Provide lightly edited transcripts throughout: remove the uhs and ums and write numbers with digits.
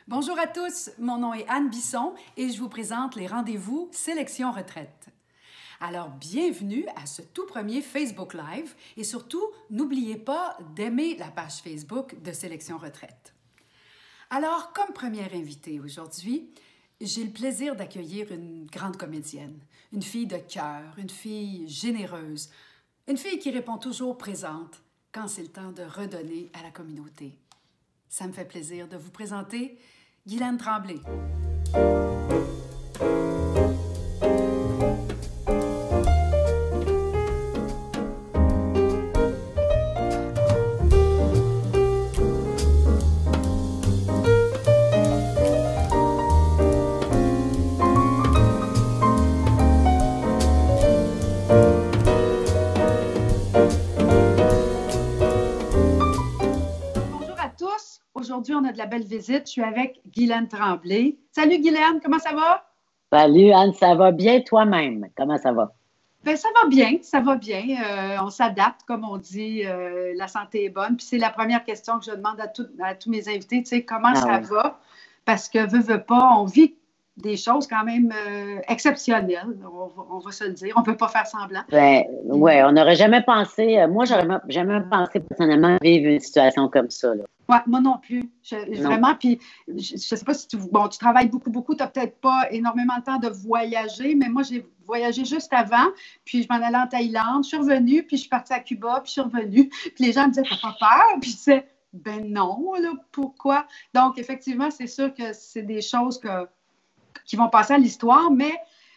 Bonjour à tous, mon nom est Anne Bisson et je vous présente les rendez-vous Sélection Retraite. Alors, bienvenue à ce tout premier Facebook Live et surtout, n'oubliez pas d'aimer la page Facebook de Sélection Retraite. Alors, comme première invitée aujourd'hui, j'ai le plaisir d'accueillir une grande comédienne, une fille de cœur, une fille généreuse, une fille qui répond toujours présente quand c'est le temps de redonner à la communauté. Ça me fait plaisir de vous présenter Guylaine Tremblay. Aujourd'hui, on a de la belle visite. Je suis avec Guylaine Tremblay. Salut Guylaine, comment ça va? Salut Anne, ça va bien toi-même? Comment ça va? Bien, ça va bien, ça va bien. On s'adapte, comme on dit, la santé est bonne. Puis c'est la première question que je demande à tous mes invités, tu sais, comment ça va? Parce que, veut pas, on vit des choses quand même exceptionnelles, on va se le dire. On ne peut pas faire semblant. Oui, on n'aurait jamais pensé, moi, j'aurais jamais pensé personnellement vivre une situation comme ça, là. Ouais, moi non plus. Vraiment, puis je ne sais pas si tu travailles beaucoup, tu n'as peut-être pas énormément de temps de voyager, mais moi, j'ai voyagé juste avant, puis je m'en allais en Thaïlande, je suis revenue, puis je suis partie à Cuba, puis je suis revenue, puis les gens me disaient, t'as pas peur? Puis je disais, ben non, là, pourquoi? Donc, effectivement, c'est sûr que c'est des choses qui vont passer à l'histoire, mais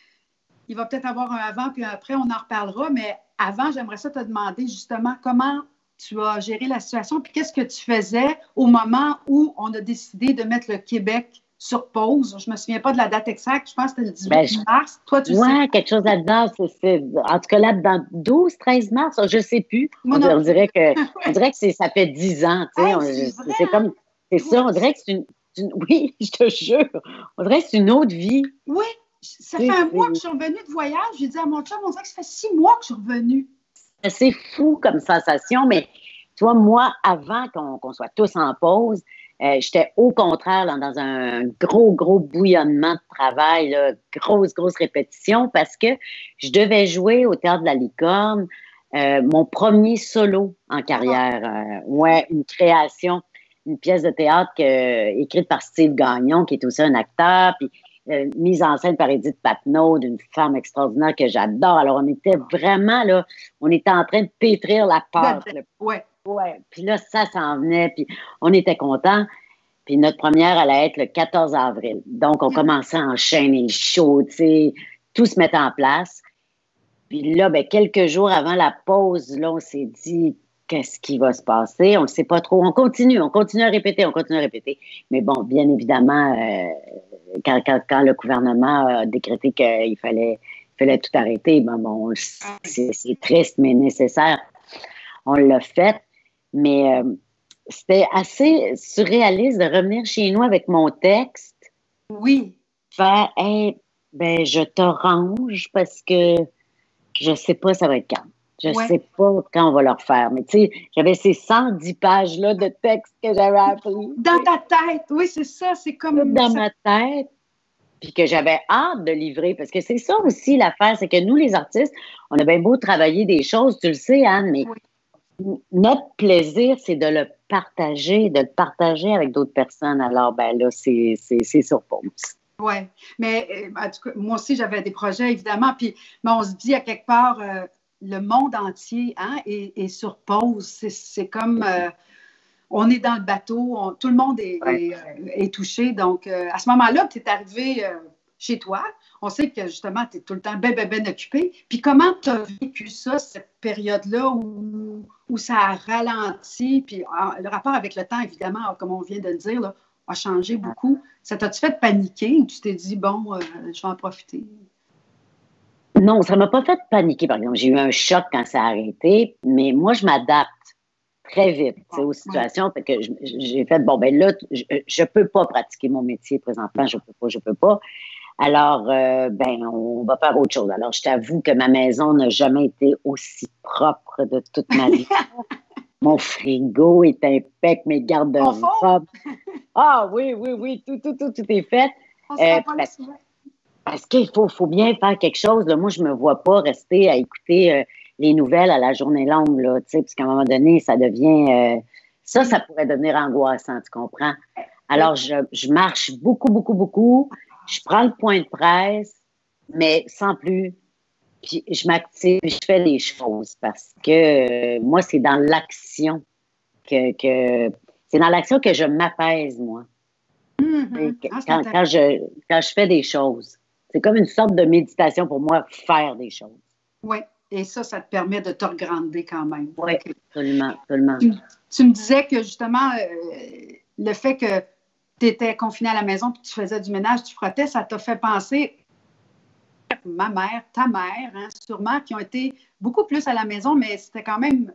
il va peut-être avoir un avant, puis un après, on en reparlera, mais avant, j'aimerais ça te demander justement comment tu as géré la situation, puis qu'est-ce que tu faisais au moment où on a décidé de mettre le Québec sur pause? Je ne me souviens pas de la date exacte, je pense que c'était le 18 mars. Toi, tu sais. Quelque chose là-dedans, en tout cas là-dedans, 12-13 mars, je ne sais plus. On dirait que ça fait 10 ans, tu sais. C'est ça, on dirait que c'est oui, je te jure, on dirait que c'est une autre vie. Oui, ça fait un mois que je suis revenue de voyage, j'ai dit à mon chum, on dirait que ça fait 6 mois que je suis revenue. C'est fou comme sensation, mais toi, moi, avant qu'on soit tous en pause, j'étais au contraire là, dans un gros bouillonnement de travail, là, grosse répétition, parce que je devais jouer au Théâtre de la Licorne, mon premier solo en carrière. Une création, une pièce de théâtre écrite par Steve Gagnon, qui est aussi un acteur, puis mise en scène par Édith Patnaud, d'une femme extraordinaire que j'adore. Alors, on était vraiment, là, on était en train de pétrir la pâte. Ouais. Puis là, ça s'en venait, puis on était contents. Puis notre première allait être le 14 avril. Donc, on commençait à enchaîner les shows, tu sais, tout se mettait en place. Puis là, quelques jours avant la pause, là, on s'est dit, qu'est-ce qui va se passer? On ne sait pas trop. On continue à répéter. Mais bon, bien évidemment, quand le gouvernement a décrété qu'il fallait tout arrêter, c'est triste, mais nécessaire. On l'a fait. Mais c'était assez surréaliste de revenir chez nous avec mon texte. Oui. Faire, je te range parce que je ne sais pas ça va être quand. Je ne sais pas quand on va le refaire. Mais tu sais, j'avais ces 110 pages-là de texte que j'avais appris. Dans ta tête, oui, c'est ça. C'est comme dans ma tête. Puis que j'avais hâte de livrer. Parce que c'est ça aussi l'affaire, c'est que nous, les artistes, on a bien beau travailler des choses, tu le sais, Anne, mais notre plaisir, c'est de le partager avec d'autres personnes. Alors, là, c'est sur pause. Oui, mais en tout cas, moi aussi, j'avais des projets, évidemment. Puis, mais on se dit à quelque part, le monde entier est sur pause. C'est comme, on est dans le bateau, tout le monde est touché. Donc, à ce moment-là, tu es arrivé chez toi. On sait que, justement, tu es tout le temps bien occupé. Puis, comment tu as vécu ça, cette période-là où ça a ralenti? Puis, le rapport avec le temps, évidemment, comme on vient de le dire, là, a changé beaucoup. Ça t'a-tu fait paniquer ou tu t'es dit, bon, je vais en profiter? Non, ça ne m'a pas fait paniquer, par exemple. J'ai eu un choc quand ça a arrêté, mais moi, je m'adapte très vite aux situations. Fait que j'ai fait, là, je ne peux pas pratiquer mon métier présentement, je peux pas. Alors, on va faire autre chose. Alors, je t'avoue que ma maison n'a jamais été aussi propre de toute ma vie. Mon frigo est impec, mes garde-robes. Ah oui, tout est fait. On se rend pas là souvent. Parce qu'il faut bien faire quelque chose. Là. Moi, je me vois pas rester à écouter les nouvelles à la journée longue, là, parce qu'à un moment donné, ça devient... ça pourrait devenir angoissant, tu comprends? Alors, je marche beaucoup. Je prends le point de presse, mais sans plus. Puis je m'active, je fais des choses parce que moi, c'est dans l'action que c'est dans l'action que je m'apaise, moi. Quand je fais des choses. C'est comme une sorte de méditation pour moi, faire des choses. Oui, et ça te permet de te regrander quand même. Oui, absolument. Tu me disais que justement, le fait que tu étais confiné à la maison et que tu faisais du ménage, tu frottais, ça t'a fait penser ma mère, ta mère, hein, sûrement, qui ont été beaucoup plus à la maison, mais c'était quand même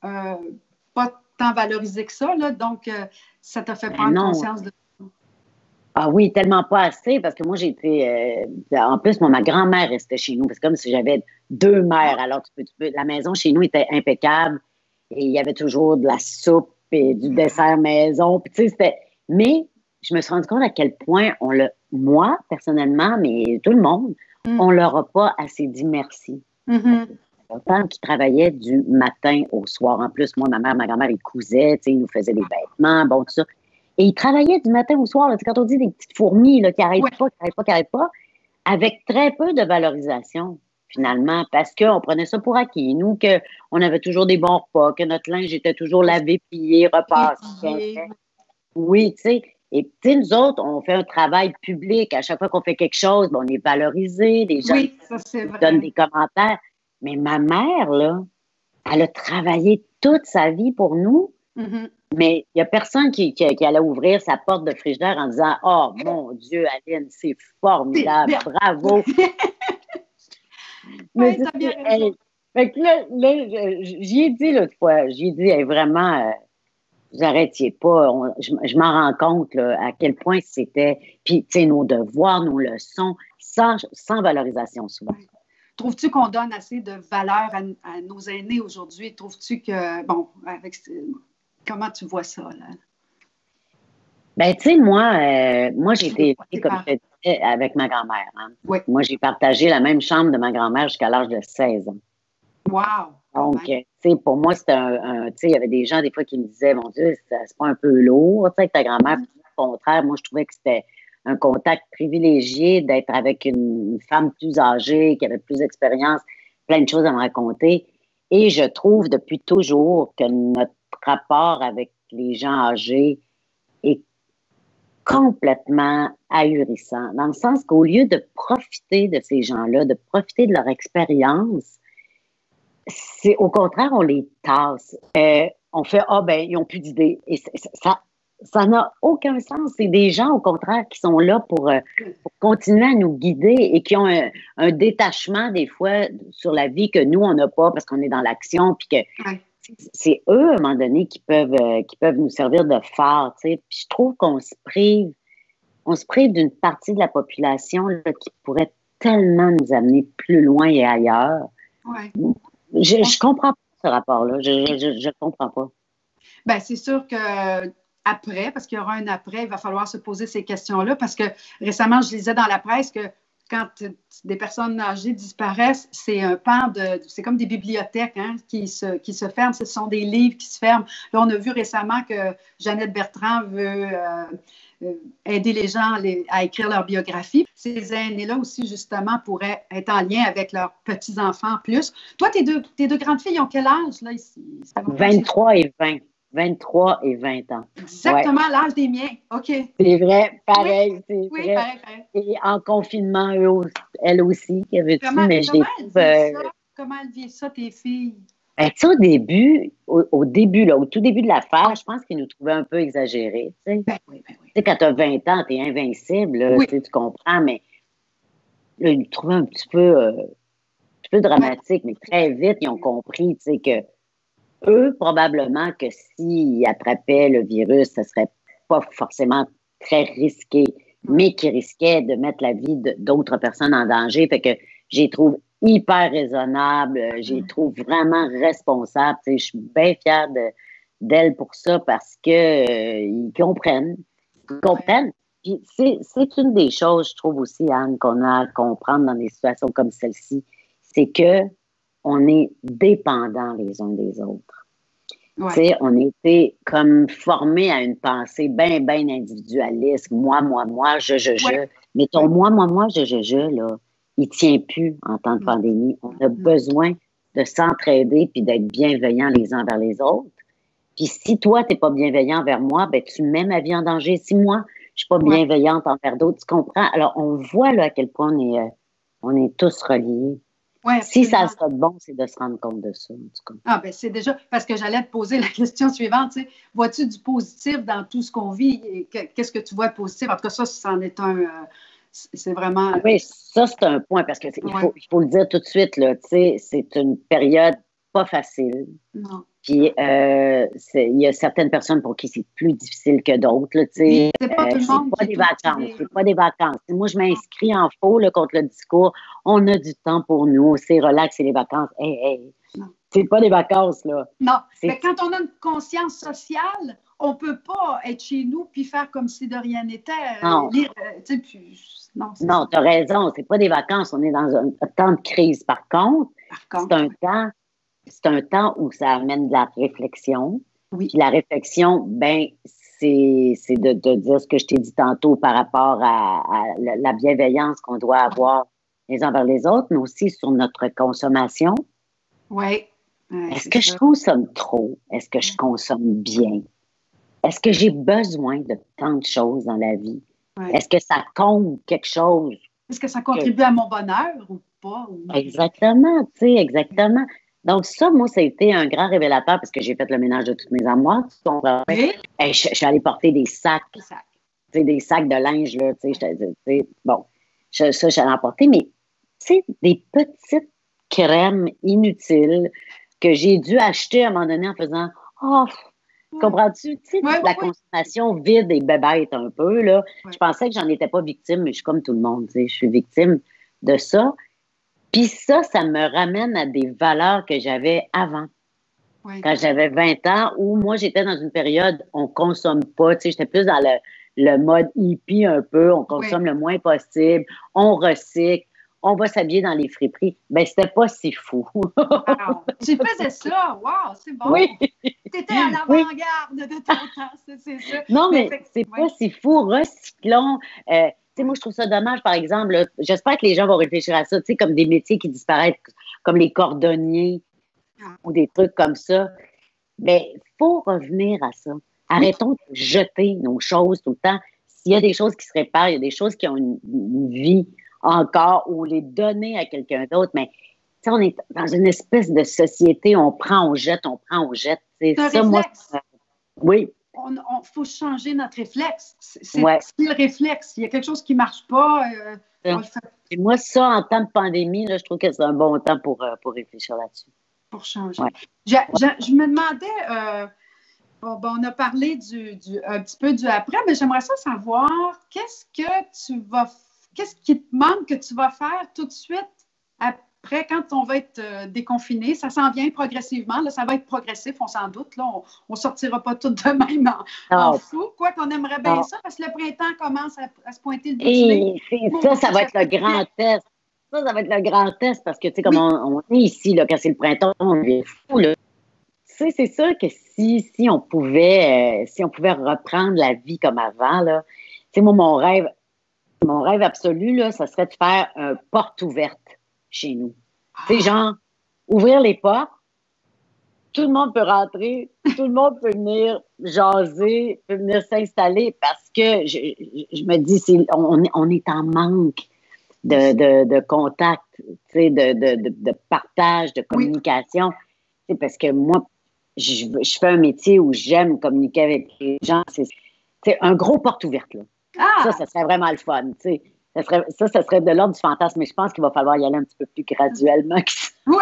pas tant valorisé que ça, là, donc ça t'a fait prendre conscience de... Ah oui, tellement pas assez, parce que moi, j'ai été... en plus, ma grand-mère restait chez nous, parce que comme si j'avais deux mères. Alors, la maison chez nous était impeccable, et il y avait toujours de la soupe et du dessert maison. Puis, tu sais, c'était... Mais je me suis rendu compte à quel point moi, personnellement, mais tout le monde, on leur a pas assez dit merci. Autant qu'ils travaillaient du matin au soir. En plus, moi, ma mère, ma grand-mère, ils cousaient, tu sais, ils nous faisaient des vêtements, bon, tout ça. Et ils travaillaient du matin au soir. Là, quand on dit des petites fourmis là, qui n'arrêtent pas, avec très peu de valorisation, finalement, parce qu'on prenait ça pour acquis. Nous, qu'on avait toujours des bons repas, que notre linge était toujours lavé, plié, repassé. Oui, tu sais. Et tu sais, nous autres, on fait un travail public. À chaque fois qu'on fait quelque chose, on est valorisé. Les gens donnent des commentaires. Mais ma mère, là, elle a travaillé toute sa vie pour nous. Mais il n'y a personne qui allait ouvrir sa porte de frigidaire en disant « Oh, mon Dieu, Aline, c'est formidable, bravo! » Oui, t'as bien raison. Fait que là j'y ai dit l'autre fois, vraiment, vous arrêtiez pas. Je m'en rends compte là, à quel point c'était, puis tu sais, nos devoirs, nos leçons, sans valorisation souvent. Trouves-tu qu'on donne assez de valeur à nos aînés aujourd'hui? Trouves-tu que, bon, comment tu vois ça, là? Ben, tu sais, moi j'ai été élevée, comme je te disais, avec ma grand-mère. Hein. Oui. Moi, j'ai partagé la même chambre de ma grand-mère jusqu'à l'âge de 16 ans. Wow! Donc, tu sais, pour moi, c'était tu sais, il y avait des gens, des fois, qui me disaient, mon Dieu, c'est pas un peu lourd, tu sais, avec ta grand-mère. Au contraire, moi, je trouvais que c'était un contact privilégié d'être avec une femme plus âgée, qui avait plus d'expérience, plein de choses à me raconter. Et je trouve depuis toujours que notre rapport avec les gens âgés est complètement ahurissant, dans le sens qu'au lieu de profiter de ces gens-là, de profiter de leur expérience, c'est au contraire, on les tasse. On fait « Ah, ben, ils n'ont plus d'idées. » Et ça n'a aucun sens. C'est des gens, au contraire, qui sont là pour continuer à nous guider et qui ont un détachement, des fois, sur la vie que nous, on n'a pas parce qu'on est dans l'action. Puis que c'est eux, à un moment donné, qui peuvent nous servir de phare. Puis je trouve qu'on se prive d'une partie de la population là, qui pourrait tellement nous amener plus loin et ailleurs. Ouais. Je comprends pas ce rapport-là. Je comprends pas. Bien, c'est sûr que après, parce qu'il y aura un après, il va falloir se poser ces questions-là, parce que récemment, je lisais dans la presse que quand des personnes âgées disparaissent, c'est un pan c'est comme des bibliothèques hein, qui se ferment. Ce sont des livres qui se ferment. Là, on a vu récemment que Jeannette Bertrand veut aider les gens à écrire leur biographie. Ces aînés-là aussi, justement, pourraient être en lien avec leurs petits-enfants plus. Toi, tes deux grandes filles ont quel âge, là, ici? 23 et 20. 23 et 20 ans. Exactement l'âge des miens. OK. C'est vrai, pareil. Oui, c'est vrai. Pareil. Et en confinement, elles aussi, comment elles vivent ça, tes filles? Ben, tu sais, au début, là, au tout début de l'affaire, je pense qu'ils nous trouvaient un peu exagérés. Tu sais, oui. Tu sais, quand tu as 20 ans, tu es invincible, là, tu comprends, mais là, ils nous trouvaient un petit peu dramatique, mais très vite, ils ont compris, tu sais, que eux, probablement que s'ils attrapaient le virus, ce serait pas forcément très risqué, mais qui risquait de mettre la vie d'autres personnes en danger. Fait que j'y trouve hyper raisonnable, j'y trouve vraiment responsable. Tu sais, je suis bien fière d'elle pour ça parce que ils comprennent. Ils comprennent. Puis c'est une des choses, je trouve aussi, Anne, qu'on a à comprendre dans des situations comme celle-ci, c'est que on est dépendants les uns des autres. Ouais. Tu sais, on était comme formés à une pensée bien, bien individualiste. Moi, je. Ouais. Mais ton moi, je, là, il tient plus en temps de pandémie. On a besoin de s'entraider puis d'être bienveillants les uns vers les autres. Puis si toi, tu n'es pas bienveillant envers moi, ben tu mets ma vie en danger. Si moi, je suis pas bienveillante envers d'autres, tu comprends? Alors, on voit là à quel point on est tous reliés. Ouais, si ça serait bon, c'est de se rendre compte de ça, en tout cas. Ah, ben c'est déjà, parce que j'allais te poser la question suivante, tu sais, vois-tu du positif dans tout ce qu'on vit? Qu'est-ce que tu vois de positif? En tout cas, ça, c'en est un, c'est vraiment... Oui, ça, c'est un point, parce que il faut le dire tout de suite, là, tu sais, c'est une période pas facile. Non. Puis, il y a certaines personnes pour qui c'est plus difficile que d'autres. C'est pas tout le monde pas des vacances. C'est pas des vacances. Moi, je m'inscris en faux là, contre le discours. On a du temps pour nous. C'est relax, c'est les vacances. Hey. C'est pas des vacances, là. Non. Mais quand on a une conscience sociale, on peut pas être chez nous puis faire comme si de rien n'était. Non. Non, tu as raison. C'est pas des vacances. On est dans un temps de crise. Par contre, c'est un temps où ça amène de la réflexion. Oui. Puis la réflexion, ben, c'est de dire ce que je t'ai dit tantôt par rapport à la bienveillance qu'on doit avoir les uns vers les autres, mais aussi sur notre consommation. Oui. Est-ce que je consomme trop? Est-ce que je consomme bien? Est-ce que j'ai besoin de tant de choses dans la vie? Oui. Est-ce que ça compte quelque chose? Est-ce que ça contribue à mon bonheur ou pas? Exactement, tu sais, exactement. Donc, ça, moi, ça a été un grand révélateur parce que j'ai fait le ménage de toutes mes armoires. Oui. Je suis allée porter des sacs. Des sacs de linge, là, tu sais. Bon, ça, j'allais en porter, mais, tu sais, des petites crèmes inutiles que j'ai dû acheter à un moment donné en faisant « Oh, comprends-tu? » Tu sais, la consommation vide et bébête un peu, là. Je pensais que j'en étais pas victime, mais je suis comme tout le monde, tu sais. Je suis victime de ça. Puis ça me ramène à des valeurs que j'avais avant. Oui. Quand j'avais 20 ans, où moi, j'étais dans une période, on consomme pas, tu sais, j'étais plus dans le mode hippie un peu, on consomme le moins possible, on recycle, on va s'habiller dans les friperies. Ben, c'était pas si fou. Wow. Tu faisais ça, wow, c'est bon. Oui. Tu étais à l'avant-garde de ton temps, c'est ça. Non, mais c'est pas si fou. Recyclons. Tu sais, moi, je trouve ça dommage, par exemple, là, j'espère que les gens vont réfléchir à ça, tu sais, comme des métiers qui disparaissent, comme les cordonniers ou des trucs comme ça. Mais il faut revenir à ça. Arrêtons de jeter nos choses tout le temps. S'il y a des choses qui se réparent, il y a des choses qui ont une vie encore ou les donner à quelqu'un d'autre. Mais on est dans une espèce de société, on prend, on jette, on prend, on jette. C'est un ça, réflexe. Oui. Il faut changer notre réflexe. C'est le réflexe. Il y a quelque chose qui ne marche pas. Et moi, ça, en temps de pandémie, là, je trouve que c'est un bon temps pour réfléchir là-dessus. Pour changer. Ouais. Je me demandais, on a parlé un petit peu du après, mais j'aimerais savoir qu'est-ce qui te manque que tu vas faire tout de suite après, quand on va être déconfiné. Ça s'en vient progressivement. Là, ça va être progressif, on s'en doute. Là, on ne sortira pas tout de même en fou. Quoi qu'on aimerait bien ça, parce que le printemps commence à se pointer le bout du nez. Et ça va être le grand test. Ça va être le grand test parce que, tu sais, comme on est ici, là, quand c'est le printemps, on est fou, là. Tu sais, c'est sûr que si on pouvait reprendre la vie comme avant, là, tu sais, moi, mon rêve absolu, là, ça serait de faire une porte ouverte chez nous. Tu sais, genre, ouvrir les portes, tout le monde peut rentrer, tout le monde peut venir jaser, peut venir s'installer parce que je me dis, on est en manque de contact, tu sais, de partage, de communication. Oui. Parce que moi, je fais un métier où j'aime communiquer avec les gens. C'est un gros porte ouverte, là. Ça serait vraiment le fun, tu sais. Ça serait de l'ordre du fantasme, mais je pense qu'il va falloir y aller un petit peu plus graduellement. Oui,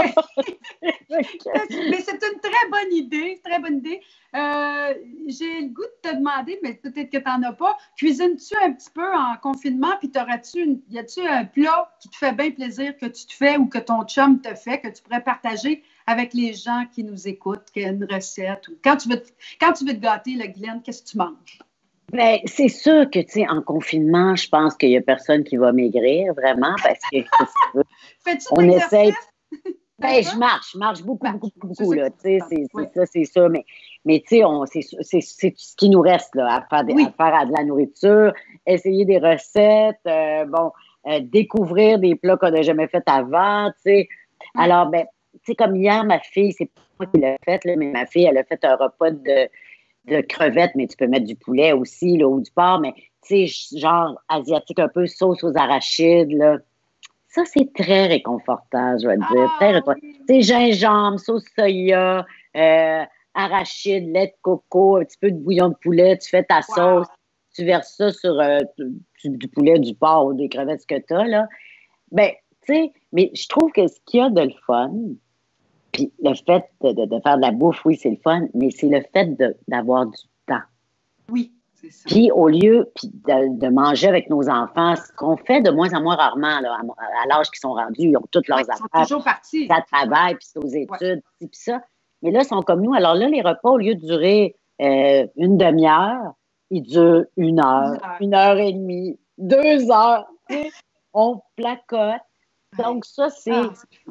mais c'est une très bonne idée, très bonne idée. J'ai le goût de te demander, mais peut-être que tu n'en as pas, cuisines-tu un petit peu en confinement, puis y a-tu un plat qui te fait bien plaisir, que tu te fais ou que ton chum te fait, que tu pourrais partager avec les gens qui nous écoutent, qu'il y a une recette. Ou quand tu veux te gâter, là, Guylaine, qu'est-ce que tu manges? Ben, c'est sûr que, tu sais, en confinement, je pense qu'il y a personne qui va maigrir, vraiment, parce que, qu'est-ce que tu veux, Fais-tu de on essaie. l'exercice? Ben, je marche beaucoup, Marche. beaucoup, C'est beaucoup, ça là, qui tu sais, est important. Oui. ça, c'est ça, mais tu sais, c'est ce qui nous reste, là, Oui. à faire de la nourriture, essayer des recettes, découvrir des plats qu'on n'a jamais fait avant, tu sais. Alors, ben, tu sais, comme hier, ma fille, c'est pas moi qui l'a fait, là, mais ma fille, elle a fait un repas de crevettes, mais tu peux mettre du poulet aussi, là, ou du porc, mais tu sais, genre asiatique un peu, sauce aux arachides, là. Ça, c'est très réconfortant, je vais te dire. Très Ah réconfortant. oui. Tu sais, gingembre, sauce soya, arachide, lait de coco, un petit peu de bouillon de poulet, tu fais ta sauce, Wow. tu verses ça sur du poulet, du porc ou des crevettes, ce que tu as, là. Ben, tu sais, mais je trouve que ce qu'il y a de le fun, puis le fait de faire de la bouffe, oui, c'est le fun, mais c'est le fait d'avoir du temps. Oui, c'est ça. Puis au lieu de manger avec nos enfants, ce qu'on fait de moins en moins rarement là, à l'âge qu'ils sont rendus, ils ont toutes Oui, leurs ils sont affaires, toujours partis. ça travaille, puis c'est aux études, puis ça. Mais là, ils sont comme nous. Alors là, les repas, au lieu de durer une demi-heure, ils durent 1 heure, 1 heure et demie, 2 heures. Tu sais, on placote. Donc ça, c'est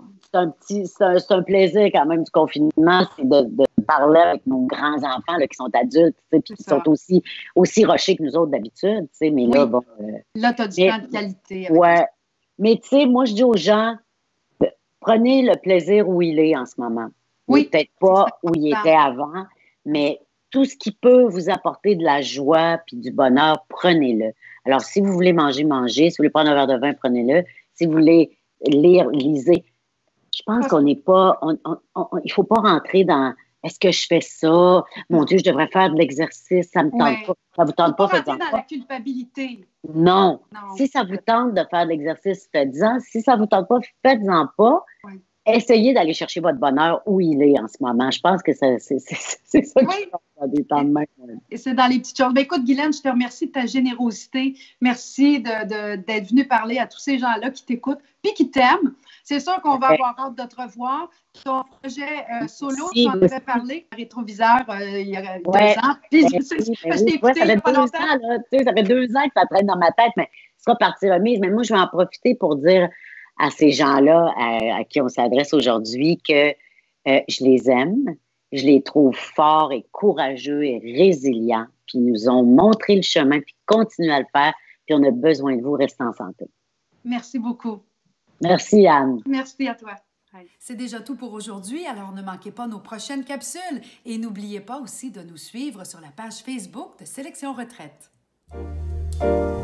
c'est un plaisir quand même du confinement, c'est de parler avec nos grands-enfants là, qui sont adultes, tu sais, puis qui sont aussi rushés que nous autres d'habitude, tu sais, mais là, bon... là, tu as du temps de qualité. Avec ouais, mais tu sais, moi, je dis aux gens, prenez le plaisir où il est en ce moment. Oui. Peut-être pas où il était avant, mais tout ce qui peut vous apporter de la joie puis du bonheur, prenez-le. Alors, si vous voulez manger, mangez. Si vous voulez prendre un verre de vin, prenez-le. Si vous voulez lire, lisez. Je pense qu'on n'est pas... il faut pas rentrer dans... Est-ce que je fais ça? Mon Dieu, je devrais faire de l'exercice. Ça me tente pas. Ça vous tente pas, faites-en pas. Dans la culpabilité. Non. Si ça vous tente de faire de l'exercice, faites-en. Si ça vous tente pas, faites-en pas. Oui. Essayez d'aller chercher votre bonheur où il est en ce moment. Je pense que c'est ça qui se passe dans des temps de même. Et c'est dans les petites choses. Ben, écoute, Guylaine, je te remercie de ta générosité. Merci d'être venue parler à tous ces gens-là qui t'écoutent puis qui t'aiment. C'est sûr qu'on va avoir hâte de te revoir. Ton projet solo, tu en avais parlé, Rétroviseur, il y a 2 ans. Puis, je t'ai écouté ça fait 2 ans, là, tu sais, ça fait 2 ans que ça traîne dans ma tête, mais ce sera partie remise. Mais moi, je vais en profiter pour dire à ces gens-là à qui on s'adresse aujourd'hui que je les aime, je les trouve forts et courageux et résilients, puis ils nous ont montré le chemin, puis continuent à le faire, puis on a besoin de vous, restez en santé. Merci beaucoup. Merci, Anne. Merci à toi. C'est déjà tout pour aujourd'hui, alors ne manquez pas nos prochaines capsules et n'oubliez pas aussi de nous suivre sur la page Facebook de Sélection Retraite.